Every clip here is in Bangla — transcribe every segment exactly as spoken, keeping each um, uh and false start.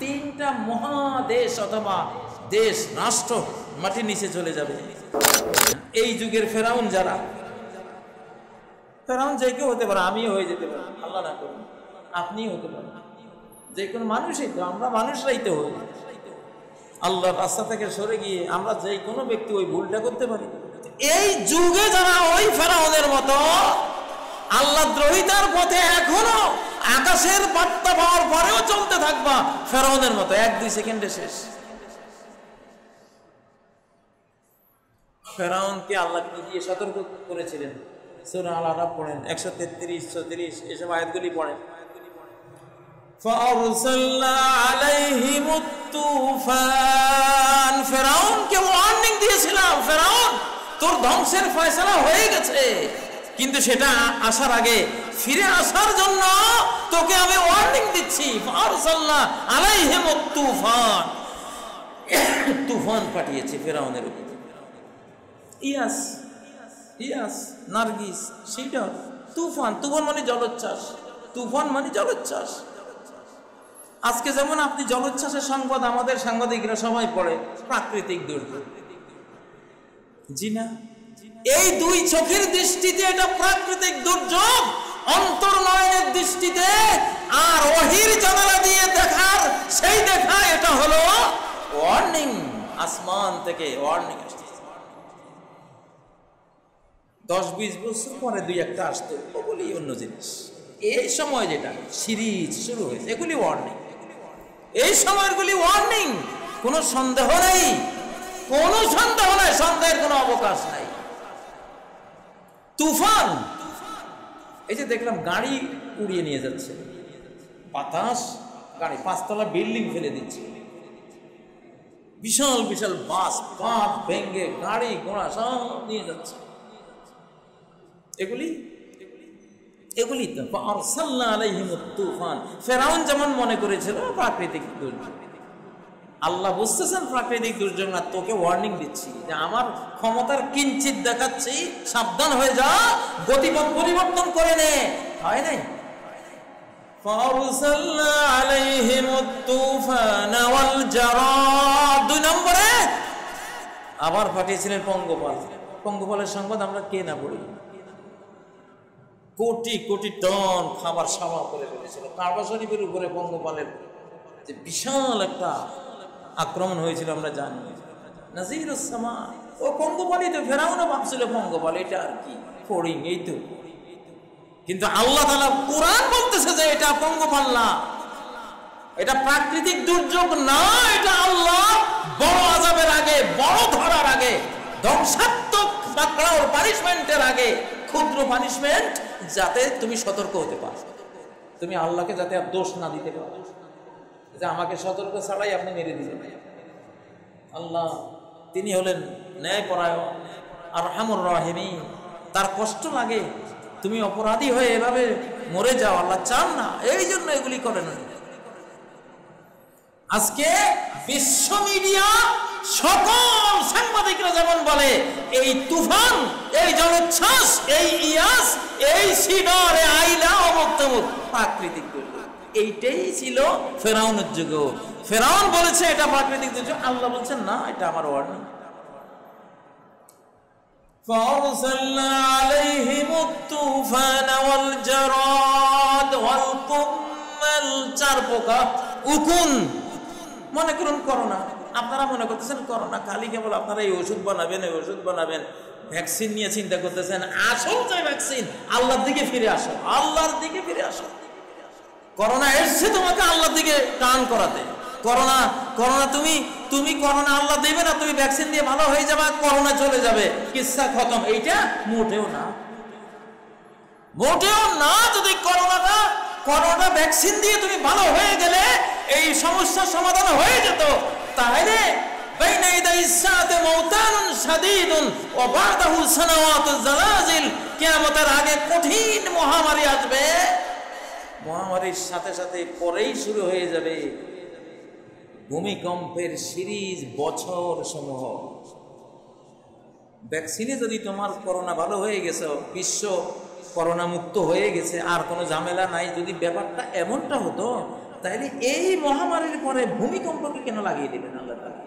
তিনটা মহাদেশ অথবা দেশ রাষ্ট্র মাটির নিচে চলে যাবে। এই যুগের ফেরাউন যারা, ফেরাউন যে কেউ হতে পারে, আমিও হয়ে যেতে পারি, আল্লাহ না করুন, আপনিও হতে পারেন, যে কোনো মানুষই তো, আমরা মানুষরাই তো হই। আল্লাহর রাস্তা থেকে সরে গিয়ে আমরা যে কোনো ব্যক্তি ওই ভুলটা করতে পারি। এই যুগে যারা ওই ফেরাউনের মতো আল্লাহ দ্রোহিতার পথে এখনো আকাশের বার্তা পাওয়ার পরেও চলতে থাকবা ফেরাউনের মতো, এক দুই সেকেন্ডে শেষ। ফেরাউনকে আল্লাহ কি দিয়ে সতর্ক করেছিলেন? সূরা আল আরাফ পড়েন, একশো তেত্রিশ চৌত্রিশ এসব আয়াতগুলি পড়েন। ফাআরসালনা আলাইহিমুত তুফান, ফেরাউনকে ওয়ার্নিং দিয়েছিলাম, ফেরাউন তোর ধ্বংসের ফয়সালা হয়ে গেছে, কিন্তু সেটা আসার আগে ফিরে আসার জন্য তোকে আমি ওয়ার্নিং দিচ্ছি। ফাআরসালনা আলাইহিমুত তুফান, তুফান পাঠিয়েছি ফেরাউনের উপর। ইয়াস ইয়াস নার্গিস সিডর, তুফান, তুফান মানে জলোচ্ছ্বাস, তুফান মানে জলোচ্ছ্বাস। আজকে যেমন আপনি জলোচ্ছ্বাসের সংবাদ আমাদের সাংবাদিকরা সবাই পড়ে, প্রাকৃতিক দুর্যোগ, জি না? এই দুই চোখের দৃষ্টিতে এটা প্রাকৃতিক দুর্যোগ, অন্তর্নয়নের দৃষ্টিতে আর ওহীর জানালা দিয়ে দেখার সেই দেখা এটা হলো ওয়ার্নিং, আসমান থেকে ওয়ার্নিং আসছে। দশ বিশ বছর পরে দুই একটা আসতো, ওগুলি অন্য জিনিস। এই সময় যেটা সিরিজ শুরু হয়েছে এগুলি ওয়ার্নিং, এই সময়গুলি ওয়ার্নিং, কোনো সন্দেহ নেই, কোনো সন্দেহ নাই, সন্দেহের কোনো অবকাশ নাই। তুফান, এই যে দেখলাম গাড়ি উড়িয়ে নিয়ে যাচ্ছে, বাতাস, গাড়ি পাঁচতলা বিল্ডিং ফেলে দিচ্ছে, বিশাল বিশাল বাস বাঁধ ভেঙ্গে গাড়ি ঘোড়া সব নিয়ে যাচ্ছে, এগুলি এগুলি তো ফাআরসালনা আলাইহিমুত তুফান। ফেরাউন যেমন মনে করেছিল প্রাকৃতিক দুর্যোগ, আল্লাহ বুঝতেছেন প্রাকৃতিক দুর্যোগ না, তোকে ওয়ার্নিং দিচ্ছি যে আমার ক্ষমতার কিঞ্চিত দেখাচ্ছি, সাবধান হয়ে যা, গতিপথ পরিবর্তন করে নে। হয় নাই? ফাআরসালনা আলাইহিমুত তুফান ওয়াল জারাদ, দুই নম্বরে আবার পাঠিয়েছিলেন পঙ্গপাল। পঙ্গপালের সংবাদ আমরা কে না পড়ি, কোটি কোটি টন খাবার সামা করে ফেলেছিল কাবা শরীফের উপরে। পঙ্গপালের যে বিশাল একটা আক্রমণ হয়েছিল আমরা জানি, নাজিরুস সামা, ও পঙ্গপালই তো। ফেরাউনও ভাবছিল পঙ্গপাল এটা আর কি, ফড়িং, এই তো। কিন্তু আল্লাহ তাআলা কোরআন বলতেছে যে এটা পঙ্গপাল না, এটা প্রাকৃতিক দুর্যোগ না, এটা আল্লাহ বড় আযাবের আগে, বড় ধরার আগে, ধ্বংসাত্মক পাকড়াও পানিশমেন্টের আগে ক্ষুদ্র পানিশমেন্ট, যাতে তুমি সতর্ক হতে পারো, তুমি আল্লাহকে যাতে আর দোষ না দিতে পারো যে আমাকে সতর্ক ছাড়াই আপনি মেরে দিলেন। আল্লাহ তিনি হলেন ন্যায়পরায়ণ আর আরহামুর রাহিমিন, তার কষ্ট লাগে তুমি অপরাধী হয়ে এভাবে মরে যাও, আল্লাহ চান না, এই জন্য এগুলি করেন। আজকে বিশ্ব মিডিয়া সকল সাংবাদিকরা যেমন বলে এই তুফান, এই জলোচ্ছ্বাস, এই ইয়াস, এই সিডর, এই আইলা, অমুক তমুক প্রাকৃতিক দুর্যোগ, এইটাই ছিল ফেরাউনের যুগে। ফেরাউন বলেছে এটা প্রাকৃতিক দুর্যোগ, আল্লাহ বলছেন না, এটা আমার ওয়ার্নিং। ফাআরসালনা আলাইহিমুত তুফান ওয়াল জারাদ ওয়াল কুম্মাল, চার পোকা, উকুন। মনে করুন করোনা, আপনারা মনে করতেছেন করোনা খালি কেবল আপনারা এই ওষুধ বানাবেন, এই ওষুধ বানাবেন, ভ্যাকসিন নিয়ে চিন্তা করতেছেন। আসল যে ভ্যাকসিন, আল্লাহর দিকে ফিরে আসো, আল্লাহর দিকে ফিরে আসো। করোনা এসছে তোমাকে আল্লাহর দিকে টান করাতে। করোনা করোনা তুমি তুমি করোনা আল্লাহ দেবে না, তুমি ভ্যাকসিন দিয়ে ভালো হয়ে যাবে, করোনা চলে যাবে, কিচ্ছা খতম, এইটা মোটেও না, মোটেও না। যদি করোনাটা করোনা ভ্যাকসিন দিয়ে তুমি ভালো হয়ে গেলে এই সমস্যার সমাধান হয়ে যেত, তাহলে বাইনা ইয়াদাই সাআতি মাউতানুন শাদীদুন ওয়া বা'দাহু সানাওয়াতুজ জালাজিল, কিয়ামতের আগে কঠিন মহামারী আসবে, মহামারীর সাথে সাথে পরেই শুরু হয়ে যাবে ভূমিকম্পের সিরিজ, বছর সমূহ। ভ্যাকসিনে যদি তোমার করোনা ভালো হয়ে গেছে, বিশ্ব করোনা মুক্ত হয়ে গেছে, আর কোনো ঝামেলা নাই, যদি ব্যাপারটা এমনটা হতো তাইলে এই মহামারীর পরে ভূমিকম্পকে কেন লাগিয়ে দিবেন আল্লাহ তাআলা?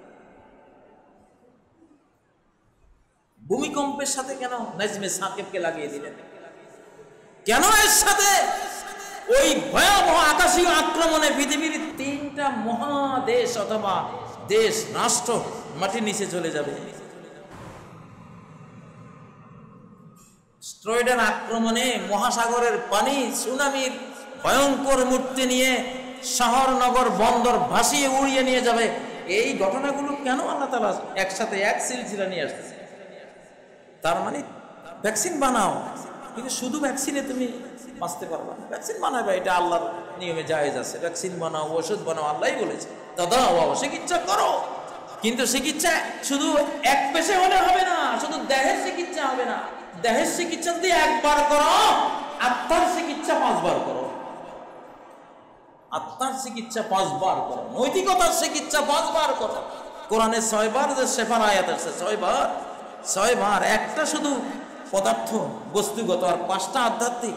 ভূমিকম্পের সাথে কেন নাজমে সাকিবকে লাগিয়ে দিলেন? কেন এর সাথে ওই ভয়াবহ আকাশীয় আক্রমণে পৃথিবীর তিনটা মহাদেশ অথবা দেশ রাষ্ট্র মাটির নিচে চলে যাবে? স্ট্রয়েডের আক্রমণে মহাসাগরের পানি সুনামির ভয়ঙ্কর মূর্তি নিয়ে শহর নগর বন্দর ভাসিয়ে উড়িয়ে নিয়ে যাবে। এই ঘটনাগুলো কেন আল্লাহ তাআলা একসাথে এক সিলসিলা নিয়ে আসতেছে? তার মানে ভ্যাকসিন বানাও, কিন্তু শুধু ভ্যাকসিনে তুমি বাঁচতে পারবে না। ভ্যাকসিন বানাবে, এটা আল্লাহর নিয়মে জায়েজ আছে। ভ্যাকসিন বানাও, ওষুধ বানাও, আল্লাহই বলেছে দাদা বাবা চিকিৎসা করো। কিন্তু চিকিৎসা শুধু এক পেশে হলে হবে না, শুধু দেহের চিকিৎসা হবে না। দেহের চিকিৎসা যদি একবার করো, আত্মার চিকিৎসা পাঁচবার করো। আত্মার চিকিৎসা পাঁচবার করো, নৈতিকতার চিকিৎসা পাঁচবার করো। কোরআনে ছয়বার যে শেফার আয়াত আছে, ছয়বার ছয়বার একটা শুধু পদার্থ বস্তুগত আর পাঁচটা আধ্যাত্মিক।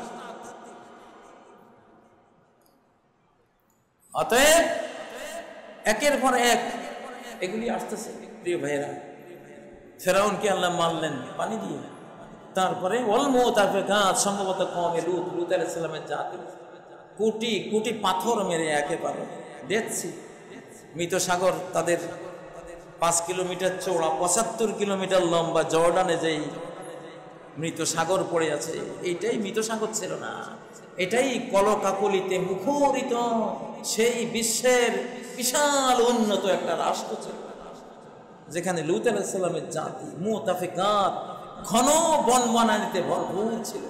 অতএব একের পর এক এগুলি আসতেছে। প্রিয় ভাইয়েরা, ফেরাউনকে আল্লাহ মারলেন পানি দিয়ে। তারপরে ওয়াল মুতাফিকাত, সম্ভবত কওমে লূত, লূত আলাইহিস সালামের জাতি, কোটি কোটি পাথর মেরে একেবারে দেখছি মৃত সাগর। তাদের পাঁচ কিলোমিটার চৌড়া, পঁচাত্তর কিলোমিটার লম্বা জর্ডানে যেই মৃত সাগর পড়ে আছে, এইটাই মৃত সাগর ছিল না, এটাই কলকাকলিতে মুখরিত সেই বিশ্বের বিশাল উন্নত একটা রাষ্ট্র ছিল, যেখানে লূত আলাইহিস সালামের জাতি মুতাফিকাত ঘন বনবনানীতে ভরপুর ছিল।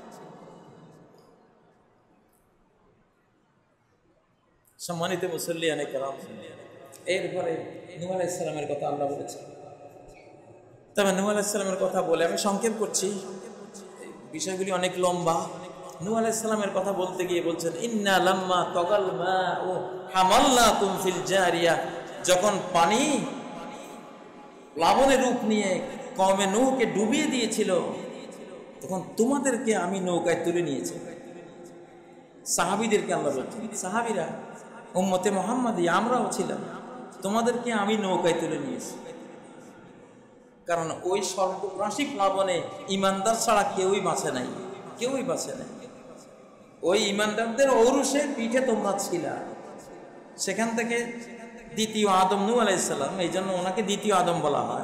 সম্মানিত মুসল্লিয়ানে কেরাম, এরপরে নূহ আলাইহিস সালামের কথা আল্লাহ বলেছেন। তবে নূহ আলাইহিস সালামের কথা বলে আমি সংক্ষেপ করছি, বিষয়গুলি অনেক লম্বা। নূহ আলাইহিস সালামের কথা বলতে গিয়ে বলছেন ইন্না লাম্মা তাগাল মাউ হামালনাকুম ফিল জারিয়া, যখন পানি প্লাবনের রূপ নিয়ে কওমে নূহকে ডুবিয়ে দিয়েছিল, তখন তোমাদেরকে আমি নৌকায় তুলে নিয়েছি। সাহাবীদেরকে আল্লাহ বলছেন, সাহাবীরা উম্মতে মুহাম্মাদি আমরাও ছিলাম, তোমাদেরকে আমি নৌকায় তুলে নিয়েছি। কারণ ওই সর্বগ্রাসী প্লাবনে ইমানদার ছাড়া কেউই বাঁচে নাই, কেউই বাঁচে নাই। ওই ইমানদারদের ঔরসের পিঠে তোমরা ছিলা। সেখান থেকে দ্বিতীয় আদম নূহ আলাইহিস সালাম, এই জন্য ওনাকে দ্বিতীয় আদম বলা হয়।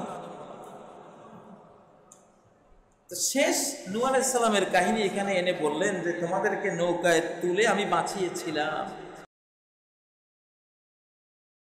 তো শেষ নূহ আলাইহিস সালামের কাহিনী এখানে এনে বললেন যে তোমাদেরকে নৌকায় তুলে আমি বাঁচিয়েছিলাম।